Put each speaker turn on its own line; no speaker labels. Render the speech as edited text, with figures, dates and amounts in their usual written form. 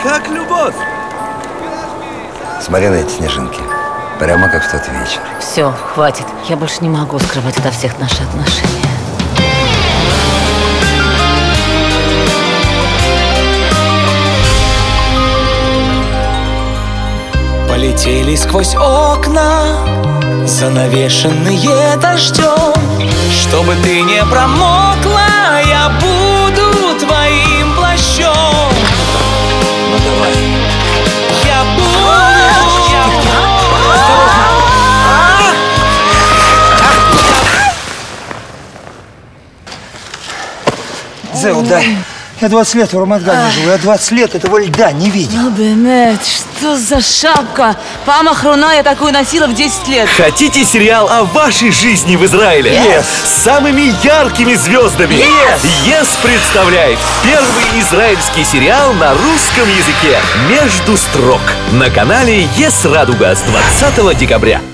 как любовь.
Смотри на эти снежинки. Прямо как в тот вечер.
Все, хватит. Я больше не могу скрывать ото всех наши отношения.
Полетели сквозь окна, занавешенные дождем. Чтобы ты не промокла, я буду твоим плащом. Ну давай. Я буду.
Зеу, дай. Я 20 лет в Рамадгане живу, я 20 лет этого льда не видел.
Ну, Бенет, что за шапка? Пама Хруна я такую носила в 10 лет.
Хотите сериал о вашей жизни в Израиле?
Yes.
С самыми яркими звездами? Yes представляет первый израильский сериал на русском языке «Между строк» на канале Yes Радуга с 20 декабря.